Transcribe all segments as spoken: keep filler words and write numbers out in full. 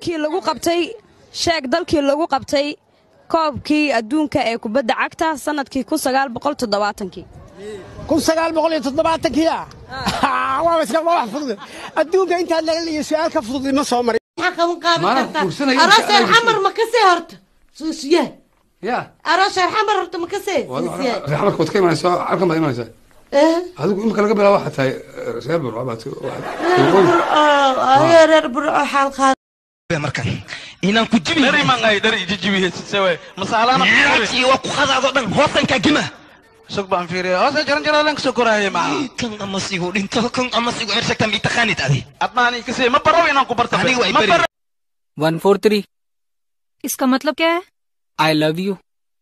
dalkii lagu qabtay sheeg dalkii lagu qabtay koobkii adduunka ee kubadda cagta sanadkii kun sagaal boqol toddobaatan-kii kun sagaal boqol toddobaatan-kii ah waa iska wax fudud adduunka inta laga leeyahay su'aal ka fudud ma soo marin حقا مقابل أراس الحمر مكسي هرت سوسيا يا أراس الحمر هرت مكسي سوسيا الحمر كنت كيما نسوا عارفة ما يمانسا إيه هذا يمكن لقى بلا واحد هاي رسالة بالرعبات واحد آه يا رب حلقة markan inaan ku jibi dari mangay dari jijibi sewe masalahna ci wa ku khadaado dhan hoosan ka gima sug baan fiiriyo hoos jaran jaran lang sukurahay ma kan ama sigu dhinto kan ama sigu ersagta mi taqaanid adi admaani kasi ma baro inaan ku barta one four three इसका मतलब क्या है I love you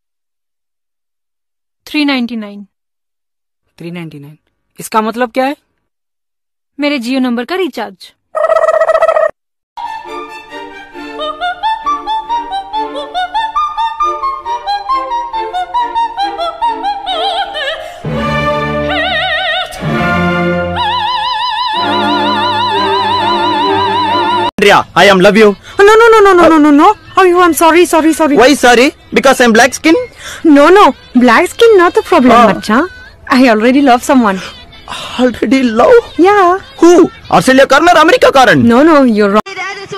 three ninety-nine three ninety-nine इसका मतलब क्या है मेरे Jio number का recharge Andrea, I am love you. No, no, no, no, no, no, no, no. Oh, you, I'm sorry, sorry, sorry. Why sorry? Because I'm black skin? No, no. Black skin not the problem, Oh. Macha. I already love someone. Already love? Yeah. Who? Australia corner, America current? No, no, you're wrong.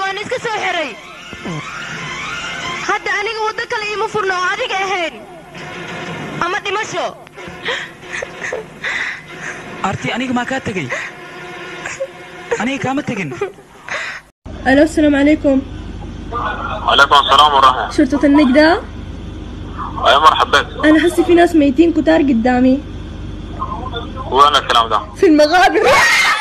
hadda aniga wada kale ima furno adiga ahayn ama dhimasho arti aniga ma ka tagay aniga kama tagin الو السلام عليكم. وعليكم السلام ورحمة. شرطة النجدة؟ أي مرحبا بك. أنا حاسة في ناس ميتين كتار قدامي. وين الكلام ده؟ في المغابر.